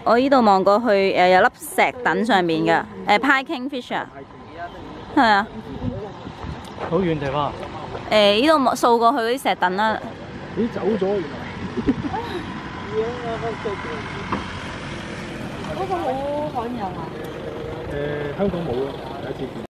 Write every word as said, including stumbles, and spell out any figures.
我呢度望過去誒有粒石凳上面嘅誒 Pie Kingfish 啊，係啊。 好遠地方。 誒呢度掃過去嗰啲石凳啦。 咦，走咗原來。 嗰個好罕有啊！ 誒，香港冇咯，第一次見。